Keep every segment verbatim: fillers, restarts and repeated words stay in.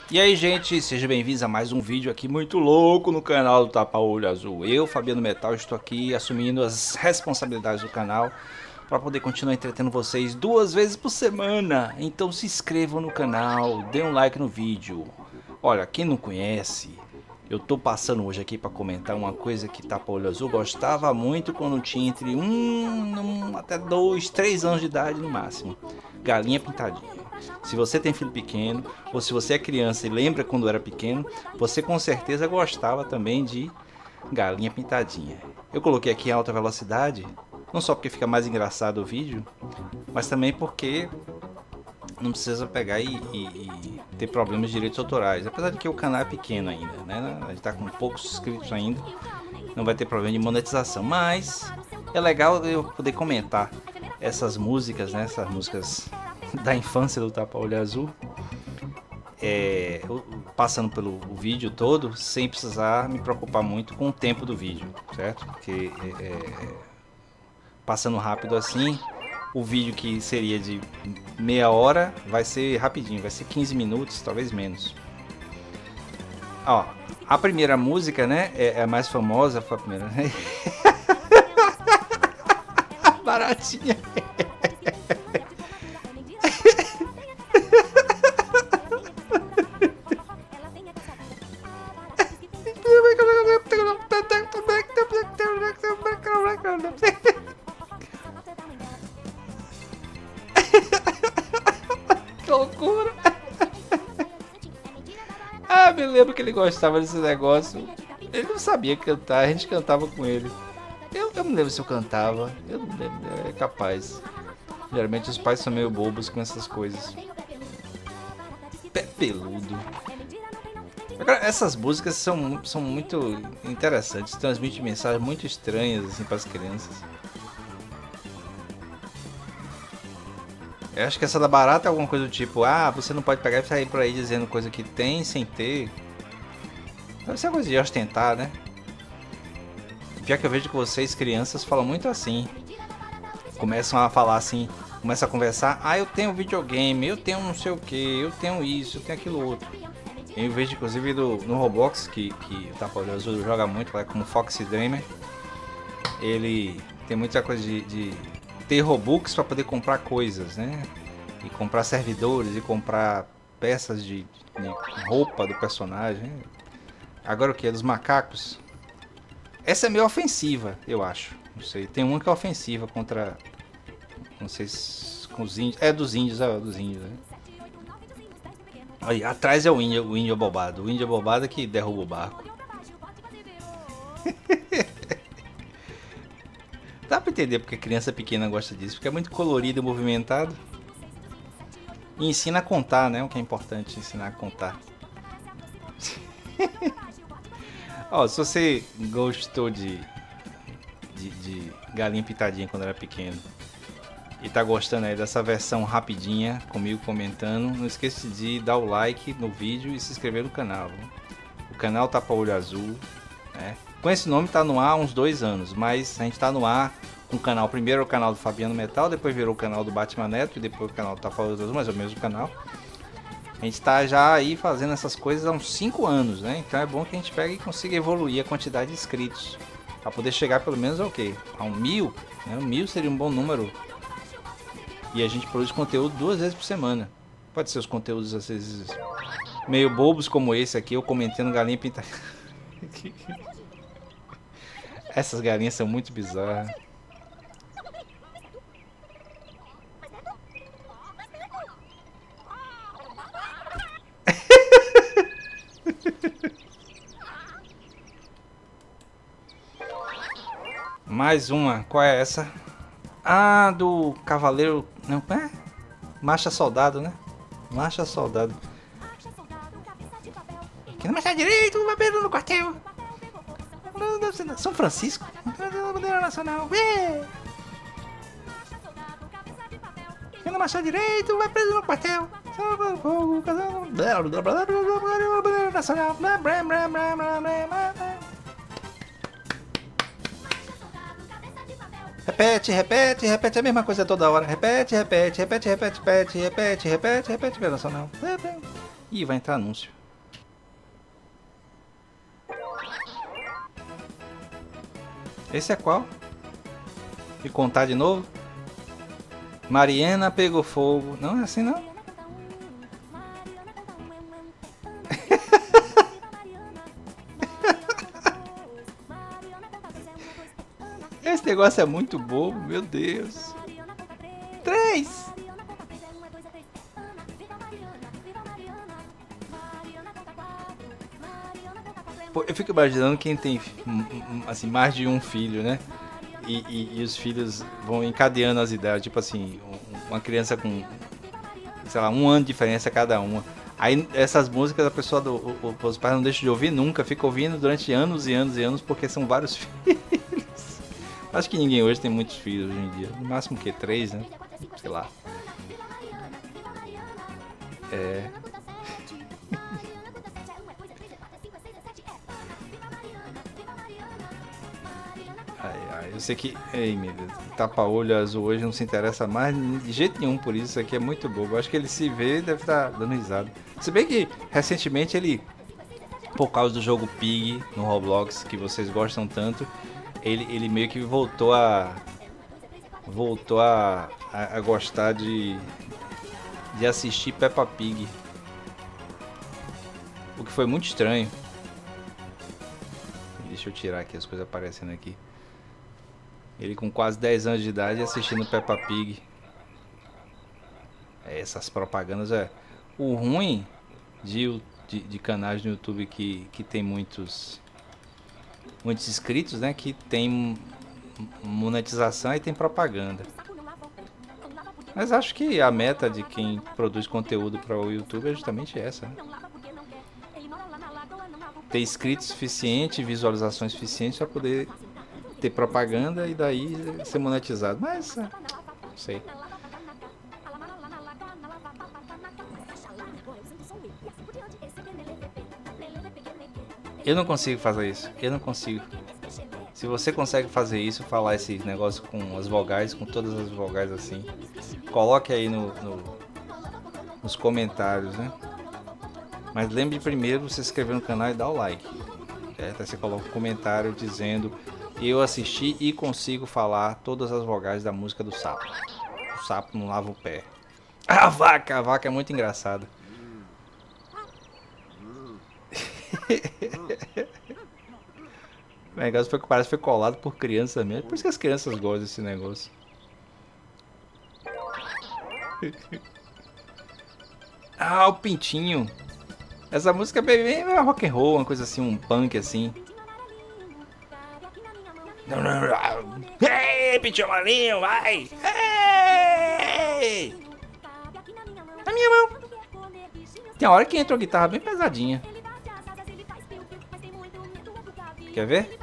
E aí, gente, sejam bem-vindos a mais um vídeo aqui muito louco no canal do Tapa-Olho Azul. Eu, Fabiano Metal, estou aqui assumindo as responsabilidades do canal para poder continuar entretendo vocês duas vezes por semana. Então se inscrevam no canal, dê um like no vídeo. Olha, quem não conhece, eu tô passando hoje aqui para comentar uma coisa que Tapa-Olho Azul gostava muito quando tinha entre um, um até dois, três anos de idade no máximo. Galinha pintadinha. Se você tem filho pequeno, ou se você é criança e lembra quando era pequeno, você com certeza gostava também de galinha pintadinha. Eu coloquei aqui em alta velocidade, não só porque fica mais engraçado o vídeo, mas também porque não precisa pegar e, e, e ter problemas de direitos autorais. Apesar de que o canal é pequeno ainda, né? A gente tá com poucos inscritos ainda, não vai ter problema de monetização. Mas é legal eu poder comentar essas músicas, né? Essas músicas da infância do Tapa-Olho Azul, é, passando pelo o vídeo todo, sem precisar me preocupar muito com o tempo do vídeo, certo? Porque é, passando rápido assim, o vídeo que seria de meia hora vai ser rapidinho, vai ser quinze minutos, talvez menos. Ó, a primeira música, né, é a mais famosa, foi a primeira, né? Baratinha. Que loucura! Ah, me lembro que ele gostava desse negócio. Ele não sabia cantar, a gente cantava com ele. Eu, eu não lembro se eu cantava, eu não lembro, é capaz. Geralmente os pais são meio bobos com essas coisas. Pé peludo. Agora, essas músicas são, são muito interessantes, transmitem mensagens muito estranhas assim para as crianças. Eu acho que essa da barata é alguma coisa do tipo, ah, você não pode pegar e sair por aí dizendo coisa que tem sem ter. Deve ser uma coisa de ostentar, né? Já que eu vejo que vocês, crianças, falam muito assim. Começam a falar assim, começam a conversar, ah, eu tenho videogame, eu tenho não sei o que, eu tenho isso, eu tenho aquilo outro. Eu vejo inclusive do, no Roblox, que, que o Tapa-Olho Azul joga muito, lá como Foxy Dreamer. Ele tem muita coisa de, de ter Robux para poder comprar coisas, né? E comprar servidores, e comprar peças de, de roupa do personagem. Agora o que? Dos macacos? Essa é meio ofensiva, eu acho. Não sei, tem uma que é ofensiva contra... Não sei se... com os índios. É dos índios, é dos índios, né? Aí, atrás é o índio, o índio bobado. O índio bobado que derruba o barco. Dá pra entender porque criança pequena gosta disso. Porque é muito colorido e movimentado. E ensina a contar, né? O que é importante, ensinar a contar. Ó, se você gostou de, de, de galinha pitadinha quando era pequeno e tá gostando aí dessa versão rapidinha, comigo comentando, não esqueça de dar o like no vídeo e se inscrever no canal. O canal Tapa-Olho Azul, né? Com esse nome tá no ar há uns dois anos, mas a gente tá no ar com o canal, primeiro o canal do Fabiano Metal, depois virou o canal do Batman Neto e depois o canal do Tapa-Olho Azul, mas é o mesmo canal. A gente tá já aí fazendo essas coisas há uns cinco anos, né? Então é bom que a gente pegue e consiga evoluir a quantidade de inscritos. Pra poder chegar pelo menos ao quê? A um mil? Né? Um mil seria um bom número. E a gente produz conteúdo duas vezes por semana. Pode ser os conteúdos às vezes meio bobos como esse aqui, eu comentando galinha pintada. Essas galinhas são muito bizarras. Mais uma, qual é essa? Ah, do Cavaleiro. Não, é? Marcha Soldado, né? Marcha Soldado. Aqui na marcha direito, vai perdendo no quartel. São Francisco? Bandeira Nacional. Aqui na marcha direito, vai preso no quartel. Bandeira Nacional. Repete, repete, repete a mesma coisa toda hora. Repete, repete, repete, repete, repete, repete, repete, repete, repete, nacional. Ih, vai entrar anúncio. Esse é qual? E contar de novo? Mariana pegou fogo. Não é assim não? Esse negócio é muito bobo, meu Deus. Três. Pô, eu fico imaginando quem tem assim, mais de um filho, né? E, e, e os filhos vão encadeando as ideias. Tipo assim, uma criança com, sei lá, um ano de diferença cada uma. Aí essas músicas a pessoa, do, o, os pais não deixam de ouvir nunca. Fica ouvindo durante anos e anos e anos porque são vários filhos. Acho que ninguém hoje tem muitos filhos hoje em dia. No máximo que três, né? Sei lá. É. Ai, ai, eu sei que. Ei, meu Deus. Tapa-olho azul hoje não se interessa mais de jeito nenhum por isso. Isso aqui é muito bobo. Eu acho que ele se vê e deve estar dando risada. Se bem que recentemente ele, por causa do jogo Pig no Roblox, que vocês gostam tanto, ele, ele meio que voltou a. Voltou a, a, a gostar de. de assistir Peppa Pig. O que foi muito estranho. Deixa eu tirar aqui as coisas aparecendo aqui. Ele com quase dez anos de idade assistindo Peppa Pig. É, essas propagandas é o ruim de, de, de canais no YouTube que, que tem muitos muitos inscritos, né? Que tem monetização e tem propaganda. Mas acho que a meta de quem produz conteúdo para o YouTube é justamente essa, né? Ter inscritos suficiente, visualizações suficientes para poder ter propaganda e daí ser monetizado. Mas, não sei. Eu não consigo fazer isso. Eu não consigo. Se você consegue fazer isso, falar esse negócio com as vogais, com todas as vogais assim, coloque aí no, no, nos comentários, né? Mas lembre primeiro de se inscrever no canal e dar o like. É, até você coloca um comentário dizendo: eu assisti e consigo falar todas as vogais da música do sapo. O sapo não lava o pé. A vaca, a vaca é muito engraçada. O negócio foi que parece que foi colado por criança mesmo. Por isso que as crianças gostam desse negócio. Ah, o pintinho. Essa música é bem, bem rock and roll, uma coisa assim, um punk assim. Ei, pintinho malinho, vai! Ei! Na minha mão. Tem uma hora que entra uma guitarra bem pesadinha. Quer ver?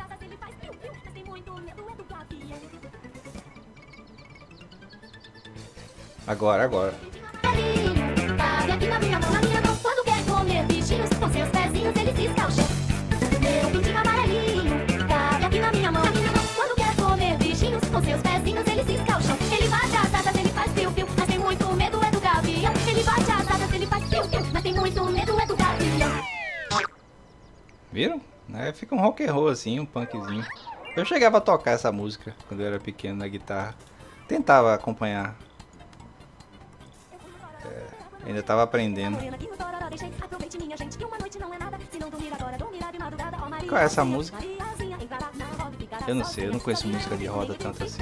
Agora, agora. Cabe aqui na minha mão, na minha mão. Quando quer comer bichinhos, com seus pezinhos ele se escalcha. Meu pintinho amarelinho, cabe aqui na minha mão, na minha mão. Quando quer comer bichinhos, com seus pezinhos ele se escalcha. Ele bate as asas, ele faz piu-piu, mas tem muito medo é do gavião. Ele bate as asas, ele faz piu-piu, mas tem muito medo é do gavião. Viram? É, fica um rock and roll assim, um punkzinho. Eu chegava a tocar essa música quando eu era pequeno na guitarra. Tentava acompanhar. É, ainda tava aprendendo. Qual é essa música? Eu não sei, eu não conheço música de roda tanto assim.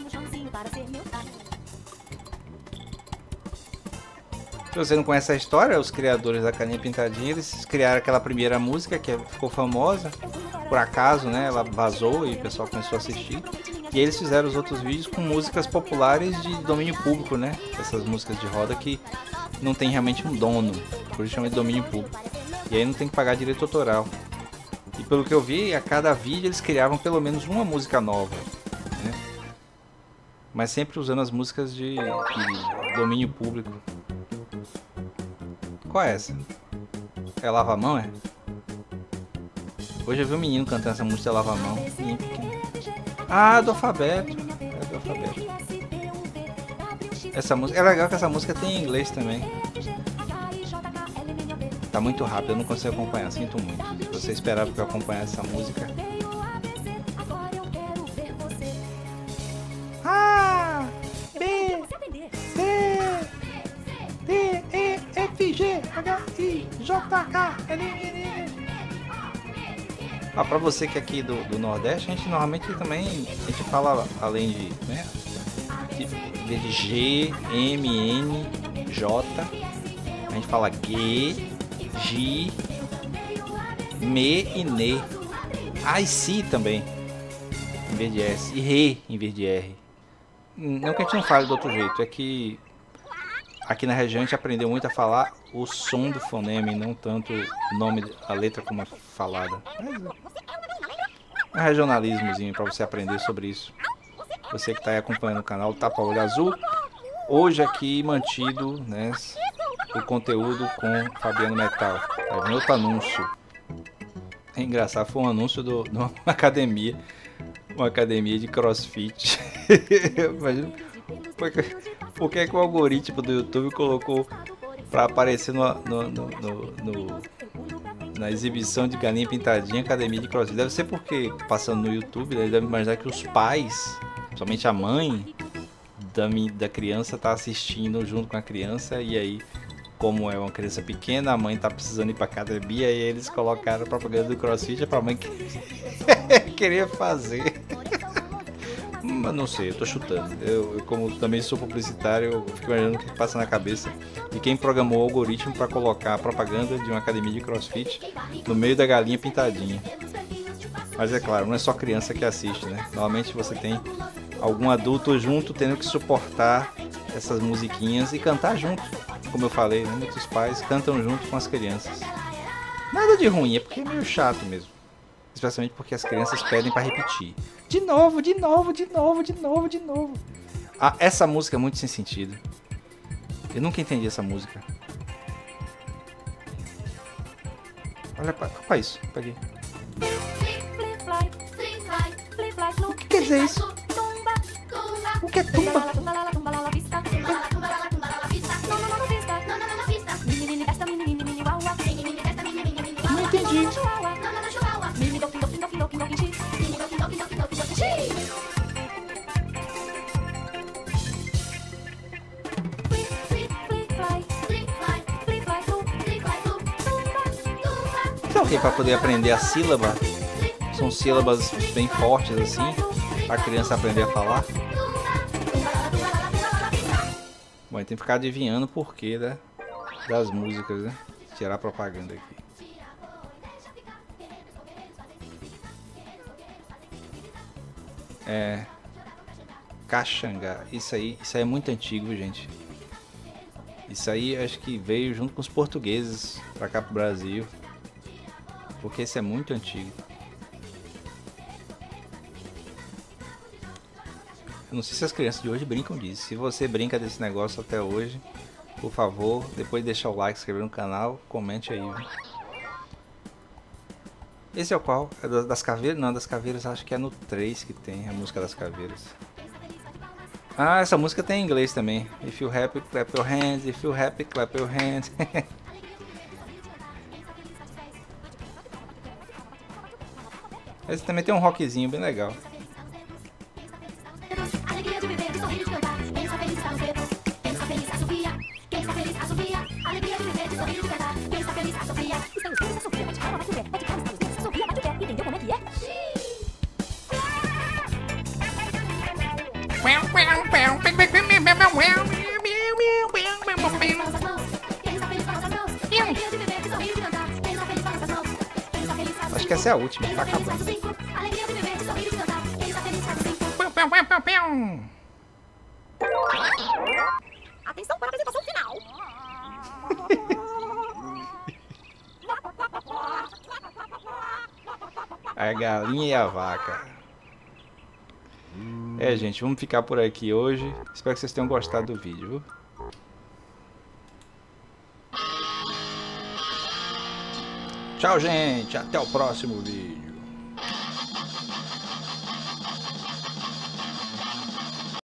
Se você não conhece a história, os criadores da Carinha Pintadinha, eles criaram aquela primeira música que ficou famosa. Por acaso, né? Ela vazou e o pessoal começou a assistir. E eles fizeram os outros vídeos com músicas populares de domínio público, né? Essas músicas de roda que não tem realmente um dono, por isso chama de domínio público. E aí não tem que pagar direito autoral. E pelo que eu vi, a cada vídeo eles criavam pelo menos uma música nova, né? Mas sempre usando as músicas de, de domínio público. Qual é essa? É Lava a Mão, é? Hoje eu vi um menino cantando essa música Lava a Mão. Ah, do alfabeto. É do alfabeto. Essa música é legal que essa música tem em inglês também. Tá muito rápido, eu não consigo acompanhar, sinto muito. Se você esperava que eu acompanhasse essa música. H I J K L N N. Ah, pra você que é aqui do, do Nordeste, a gente normalmente também a gente fala além de, né, de, de G, M, N, J, a gente fala G, G, Me e Ne. Ah, e Si também, em vez de S, e Re em vez de R. Não que a gente não fale do outro jeito, é que aqui na região a gente aprendeu muito a falar o som do fonema e não tanto o nome, a letra como é falada. É um regionalismozinho para você aprender sobre isso. Você que está aí acompanhando o canal Tapa Olho Azul, hoje aqui mantido, né, o conteúdo com Fabiano Metal. Tá vendo outro anúncio? É engraçado, foi um anúncio do, de uma academia, uma academia de CrossFit. Imagina, por que é que o algoritmo do YouTube colocou para aparecer no, no, no, no, no, na exibição de galinha pintadinha, academia de CrossFit? Deve ser porque, passando no YouTube, né, deve imaginar que os pais, somente a mãe da, da criança, tá assistindo junto com a criança, e aí, como é uma criança pequena, a mãe tá precisando ir pra academia, e eles colocaram a propaganda do CrossFit pra mãe que queria fazer. Mas não sei, eu tô chutando. Eu, eu, como também sou publicitário, eu fico imaginando o que passa na cabeça de quem programou o algoritmo para colocar a propaganda de uma academia de CrossFit no meio da galinha pintadinha. Mas é claro, não é só criança que assiste, né? Normalmente você tem algum adulto junto tendo que suportar essas musiquinhas e cantar junto. Como eu falei, né? Muitos pais cantam junto com as crianças. Nada de ruim, é porque é meio chato mesmo. Especialmente porque as crianças pedem para repetir. De novo, de novo, de novo, de novo, de novo. Ah, essa música é muito sem sentido. Eu nunca entendi essa música. Olha para isso, peguei. O que quer dizer isso? O que é tumba? Não entendi. Então, okay, para poder aprender a sílaba, são sílabas bem fortes assim, para a criança aprender a falar. Bom, tem que ficar adivinhando o porquê, né, das músicas, né? Tirar a propaganda aqui. É, Caxangá, isso aí, isso aí é muito antigo, gente. Isso aí acho que veio junto com os portugueses para cá pro Brasil, porque isso é muito antigo. Eu não sei se as crianças de hoje brincam disso. Se você brinca desse negócio até hoje, por favor, depois de deixar o like, se inscrever no canal, comente aí, viu? Esse é o qual? É das caveiras? Não, das caveiras acho que é no três que tem a música das caveiras. Ah, essa música tem em inglês também. If you happy, clap your hands. If you happy, clap your hands. Esse também tem um rockzinho bem legal. Acho que essa é a última, tá acabando. Atenção para a apresentação final. A galinha e a vaca. É, gente, vamos ficar por aqui hoje. Espero que vocês tenham gostado do vídeo, viu? Tchau, gente. Até o próximo vídeo.